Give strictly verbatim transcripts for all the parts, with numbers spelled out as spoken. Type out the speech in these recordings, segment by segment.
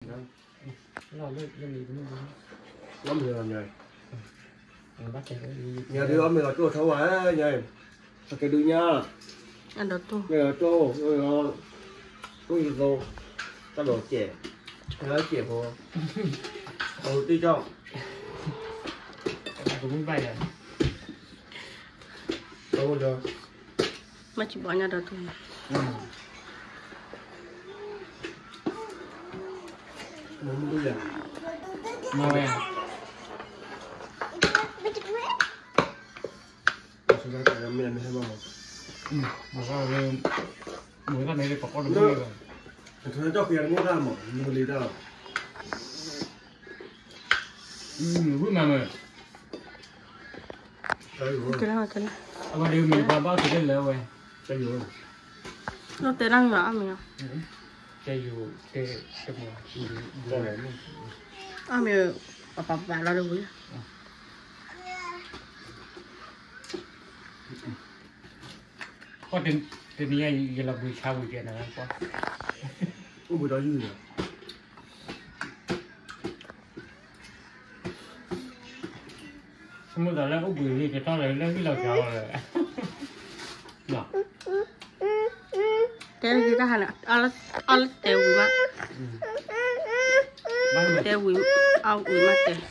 nó lên lên gì cũng lắm rồi nhỉ bắt chạy nhà thì ông mình là chỗ thấu á nhỉ cái đứa nha ăn được tu bây giờ tô rồi tôi tô ta đổ chè nói chè vô đầu tư cho cũng bay à đâu rồi mà chỉ bỏ nhà được tu muốn đi à mà về chúng ta phải làm miền hay không một cái mỗi cái này có được rồi thôi cho khuyên mua ra mà mua đi đâu vui mà mà cái nào cái nào mà điều mình qua bao thì lên lỡ rồi cái gì nó tên ăn nhỏ mình cái dù cái cái gì rồi à mình bà bà bà lo được vui có tiền tiền này giờ là buổi sáng buổi chiều nào có không buổi đó gì rồi không bao giờ là có buổi gì cái to này nó cái lẩu cháo rồi nhở cái gì ta hả ăn ăn tèo quỷ má tèo quỷ ao quỷ má tèo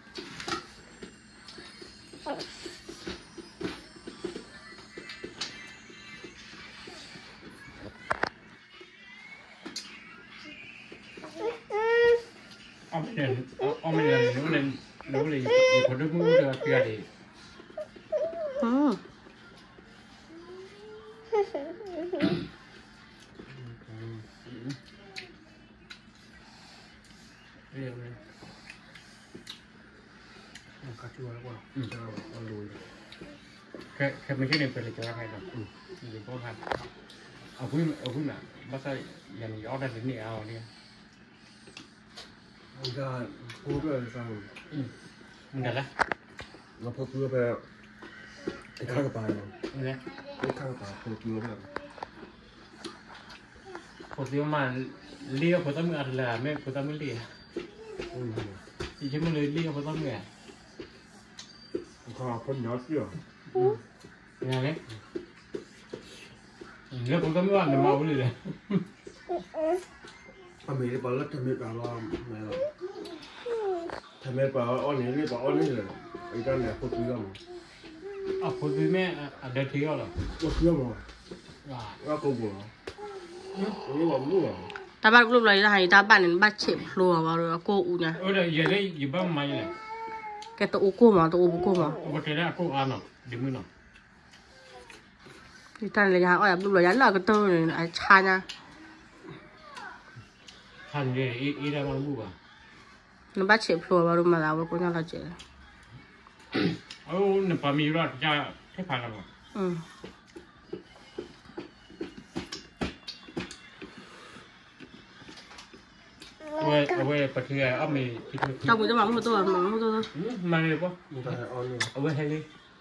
ông này ông này nấu lên nấu lên có nước muối được kia đi ừ cà chua quá cho con lùi cái cái mấy cái này phải là cho hay rồi đừng có hành ở cuối ở cuối mà bác sĩ dành gió ra đến nào đi ra cô rồi sao mình đặt á nó phô cưa về cái khăn cái bài này nè cái khăn cái bài phô cưa về phô tiêu mà lia phô tao mới là mẹ phô tao mới lia chỉ chứ mình lia phô tao mới có con nhỏ chưa nè đấy lia phô tao mới ăn được màu đi rồi à mình bảo là thằng mẹ bảo là mẹ là thằng mẹ bảo ăn này bảo ăn này rồi cái cái này phô cưa mà à phô tiêu mẹ à để thiếu rồi phô cưa mà à ra câu bùa nó bảo mua ta bắt lúc này là hay ta bắt đến bắt chẹp lùa vào rồi cô u nha ở đây giờ đây gì bao mai này cái tụ cô mà tụ cô mà có thể là cô ăn à đi mua nào thì ta là nhà ở lúc này là cái tơ này ai cha nha hành gì ý ý ra mà mua à nó bắt chẹp lùa vào rồi mà làm cô nhau là chẹp ô nè bà mi ra cha thế phải làm à ừ 왜, 왜, 버티게, 엄미, tao cũng cho mắm một tô mắm một tô thôi mà này quá, người ta hay ăn nữa 왜 해 đi,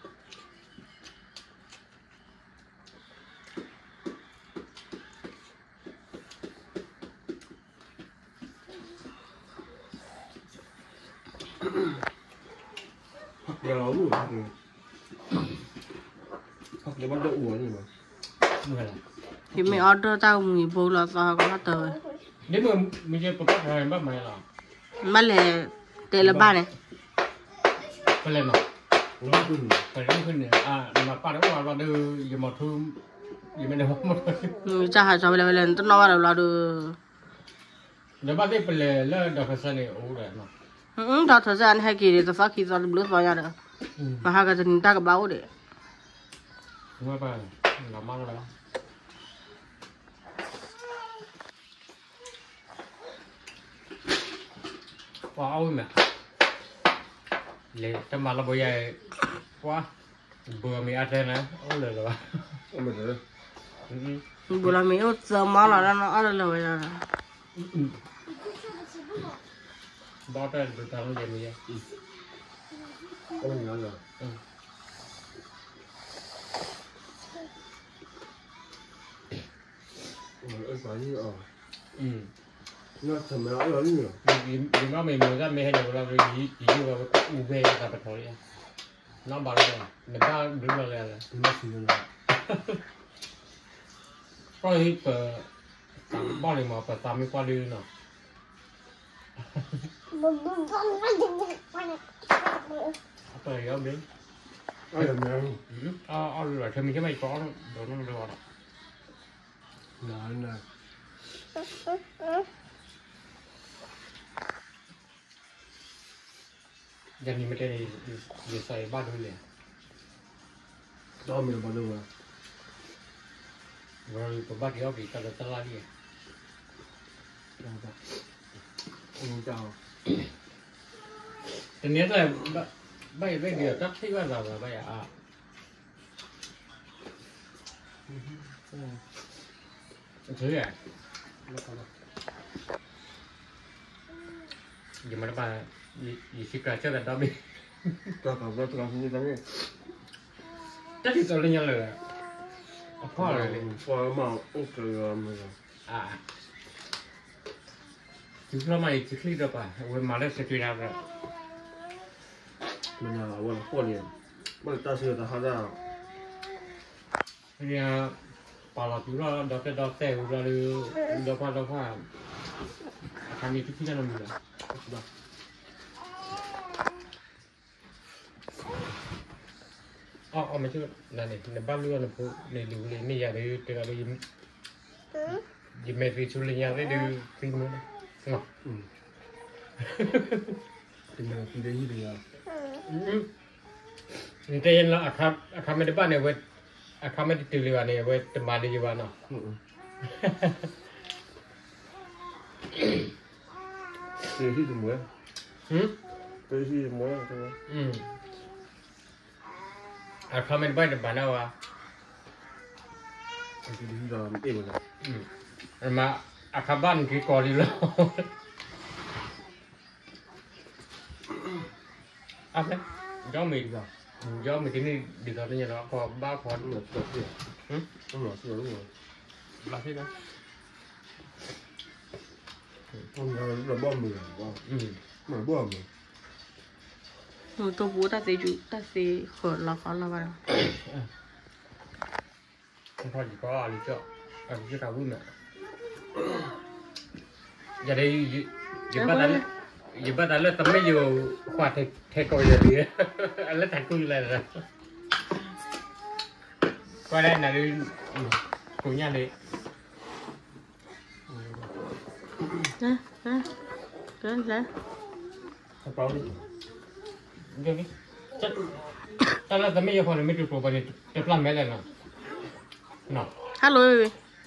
hoặc là nó đủ hoặc là hoặc là bắt đầu uống gì mà 뭐야, thì mày order tao mì bò là tao có tờ nếu mà mình chơi bắt hay bắt mày là, mà lẽ tê là ba này phải lên mà, nó cứ phải lênขึ้นเนี่ยอ่ามาป้าแล้วว่าเราดูอย่ามาทุ่มอย่าไม่ได้หมด ừ cha hả cho mày lên lên tao nói là là được เดี๋ยวบ้านที่ไปเลยแล้วเดี๋ยวเขาเสนอโอ้เลยเนาะ ừ tao thời gian hay kỳ thì tao phát kỳ tao lướt vào nhà được mà hai cái chân ta cái báo để ว่าไปเรามั่งแล้วว้าวแม่เลยจะมาเราบ่ใหญ่ว้าเบื่อมีอะไรนะโอ้เลยเหรอ ăn mình rồi bữa là mình út giờ máu là nó ăn rồi rồi đó là được thằng gì vậy có mình ăn rồi ơi phải như ở ừ nó thầm nó lớn nhiều vì vì nó mình muốn ra mình hay nhiều là vì chỉ như là u vê là bật thôi nó bảo là người ta đứng là là nó xì rồi có khi bờ bao nhiêu mà bờ tam mươi qua đi nào bờ gì không biết ai làm nào ờ ờ rồi thì mình cái mày có đồ nó đồ đó nói nè giờ mình mới đây để xài ba đôi liền đó mình bao nhiêu mà rồi có ba cái bị cả tất cả đi ông chào thì nếu là bây bây giờ chắc thích bao giờ là bây giờ à thứ à giờ mà nó bà gì gì xịt ra cho là đó đi cho cả cho cả như thế này chắc thì tôi lên nhau rồi có rồi qua mà ok rồi à chúng nó mày chỉ khi được à quên mà nó sẽ truy ra rồi mình là quên qua liền mà ta sửa ta hả thì bảo là chúng nó đó cái đó tèo ra đi đó qua đó qua thằng này chút khi nào mình đượcอ๋อไม่ใช่นั่นนี่ในบ้านเรือนพวกในหลูเลยนี่อย่าเลยแต่เรายิ้มยิ้มไม่ฟิชุเลยอย่าเลยดูฟิล์มนะเนาะ ừ thì mình đi đấy thì à นี่แต่ยันเราอาคาอาคาไม่ได้บ้านเนี่ยเว้ยอาคาไม่ได้ตื่นเลยวันเนี่ยเว้ยแต่มาดีอยู่วันเนาะ thì khi thì muối หืม tới khi thì muối là thôi อืมอาคาไม่ได้บ้านแต่บ้านเราอ่ะ thì đi giờ mình tìm rồi อืมมาอาคาบ้านคือกอดีแล้วอ่ะไหมย้อมมีดีกว่าย้อมมีที่นี่ดีกว่าที่นี่เนาะพอบ้าพอ nó là sửa gì หืม nó là sửa đúng rồi บ้าที่นั่น không là là bom mì bom อืม mà bom mì Rồi tôi bố ta sẽ chú ta sẽ khởi là khó là vào พอดีก็อะไรเจ้าอะไรเจ้าดาวรุ่นอ่ะอย่าได้อย่าบ้าแต่อย่าบ้าแต่แล้วทำไมอยู่ขวาเทเทโกยเลยอะไรแต่กูอยู่เลยนะก็ได้นะดูกูเนี่ยเลย Nè, nè. Cái này. không có đi cái gì chắc chắc là tao mới vô phòng này mới chụp vào đây chụp làm mấy lần nào nào Hello baby.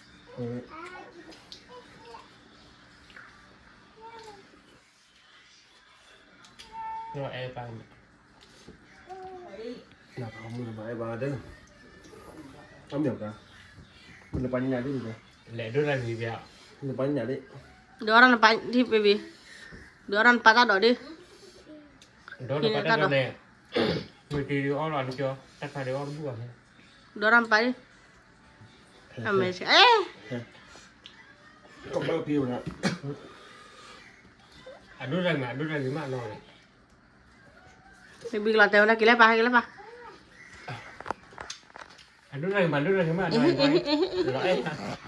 rồi em tay là không là bài bà đấy không được cả mình là bánh nhà đi rồi lẽ đưa ra gì vậy mình là bánh nhà đi Đứa ăn bánh đi baby. Đứa ăn patata đó đi. đó là cái đó nè người thì đi ăn rồi chưa chắc phải đi ăn bữa này Đứa ăn bánh đi. Làm mày sẽ. Ê. không bao tiêu nữa à đưa ra mà đưa ra gì mà nói Baby là tao này cái lấy ba cái lấy ba. à đưa ra mà đưa ra gì mà nói rồi em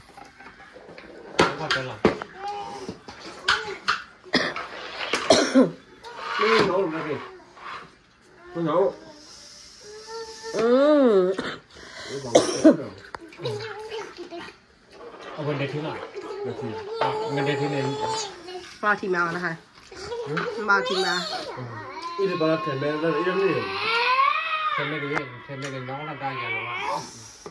qua tới là đi nấu làm gì tôi nấu Ừ. ở bên đây thứ nào được gì à bên đây thứ này Bao thì mèo nó hả? Bao thì mèo. đi đi bà thèm mẹ ra đi đi xem mấy cái xem mấy cái nó làm ra nhà rồi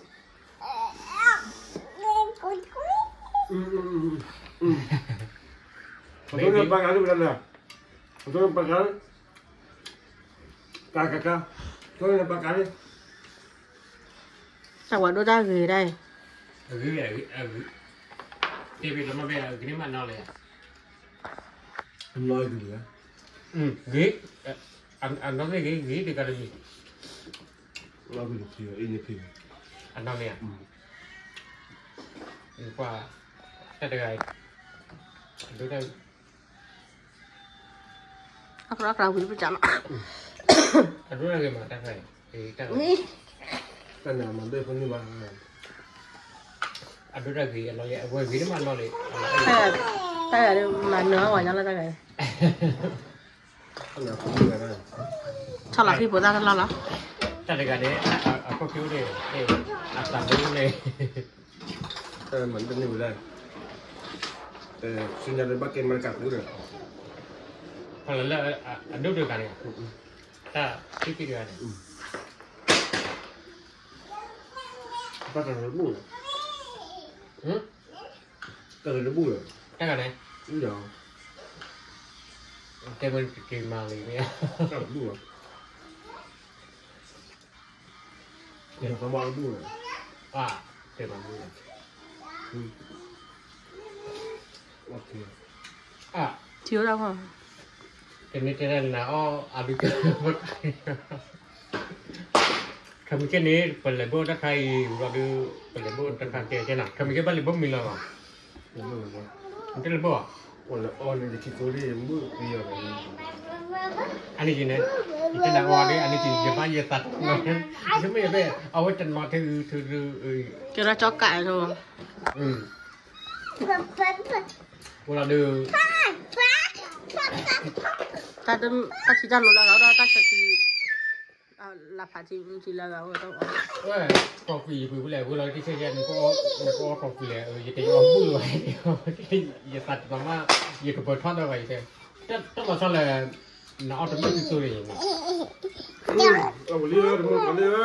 ừ ừ ừ ừ tôi làm ba cái đi bên này tôi làm ba cái cả cả cả tôi làm ba cái đi Chắc quả đôi ra gì đây? ở dưới ở ở thì bây giờ mà về ở cái mà nó này anh nói gì nữa ừ ghế anh anh nói cái ghế ghế thì cái gì nói gì thì in thì anh nói nè qua cái đây đối đây ác ác rau cũng chả đối đây mà ta phải thì ta cái nào mà đây không như vậy đối đây thì nó vậy với vì nó mà nó lại tay tay là mà nửa ngoài nhau là tay này cái nào không như vậy này sao là khi bữa ta lo lắm ta đây cái đấy à có cứu đi để à tạm đối này cái mình bên như vậy đây sinh ra đến bắc kinh mà cắt được hoặc là là à đốt được cái này ta cái cái này bắt đầu nó bùi ừ từ nó bùi cái này đúng rồi cái bên cái mà liền nha cái bùi để nó bao bùi à cái mà bùi ok à thiếu đâu không cái này cái này là o à bị cái vật kami cái này phần lại bữa đã khai và đưa phần lại bữa đã khai cái cái nào kami cái bát lại bữa mình làm à đúng rồi cái là bữa à ôi là ôi này chỉ có đi bùi bây giờ này anh ấy gì này cái nào qua đấy anh ấy chỉ giờ bao giờ tạt chứ bây giờ vềเอาไว้จันมาถือถือถือ cho nó cho cải rồi ừเวลาđưa ta đâm ta chỉ ra lỗ là gạo đó ta sẽ chỉ à, là phải chỉ chỉ là gạo rồi đâu เว้ยกาแฟคือเวลาเวลาที่ใช้ยันก็ก็กาแฟเลยเออจะเอามือไว้อย่าตัดมาว่าอย่ากระเปิดทอดเอาไว้แต่ต้องมาชอบเลยน้าเอาแต่ไม่ติดตัวเองเอาเรือมันกันเรือ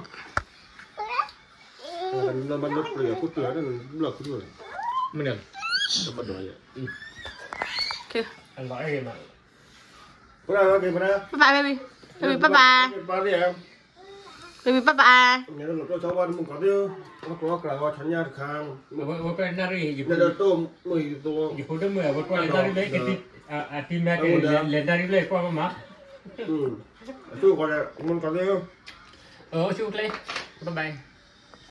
มันมันเปลือกกูเปลือกนั่นเปลือกกูด้วยไม่เนี่ยจะมาดูอ่ะ ok อันร้อยเองอ่ะไปแล้วไปแล้ว bye bye baby baby bye bye ไปđi em baby bye bye nhớ là cho cháu ăn một cái điêu nó có cả gói chắn nhát khang ว่าว่าเป็นนารีหยิบ để đợt tôm mười tô หยิบพูดได้เมื่อว่าเป็นนารีเลยกันที่อ่าทีมแม่ก็เล่นนารีเลยกว่ามั้ง ừ chú còn này một cái điêu เออชุดเลยบ๊ายบาย